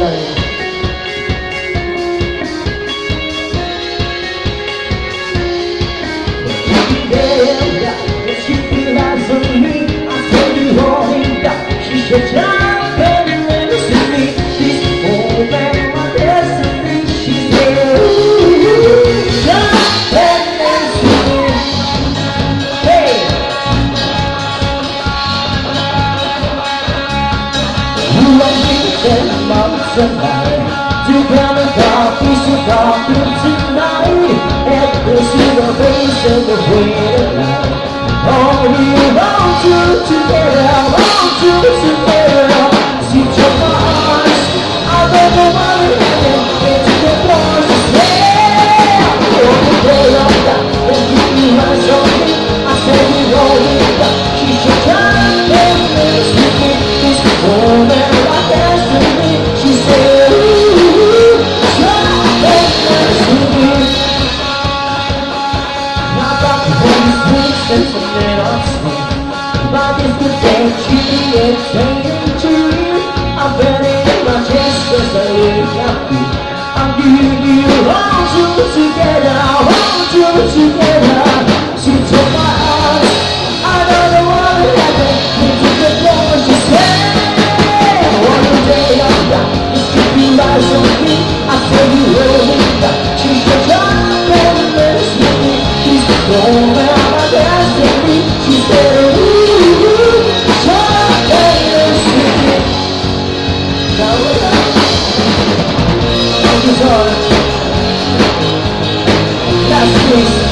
Tonight, to come and coffee, so coffee tonight. And this is the face of the way of life. Only want you together, I want you together. See your heart, I don't know what it is. It's the force to say. You're the day of that, and you eyes on me. I said you only got, she's your time, and it's with this woman like destiny. She said, ooh, try and with me. Now got the one sweet sentiment of sleep. But it's the day she is saying to you. I'm burning in my chest cause I really got you. I'm giving you all you together, I want you together. She took my heart, I don't know what it happened. Into the floor she said, one day I'm back. Eyes on me, I tell you really that she's the time and let's with me. She's the woman of my destiny. She said, ooh, time and let's with me. Now we're out. Thank you, darling. Last piece.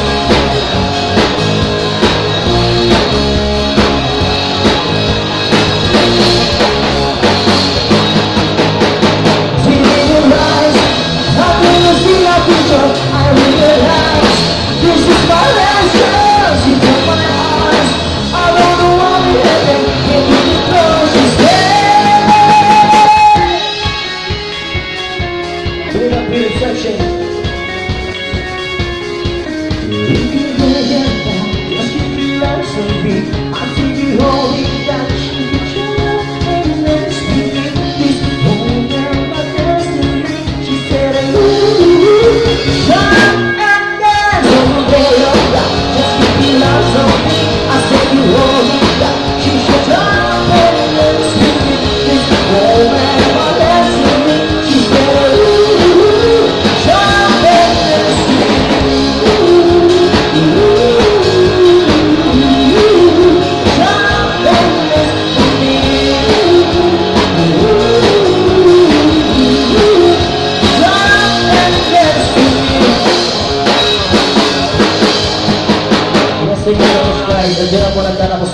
Señor, nos trae,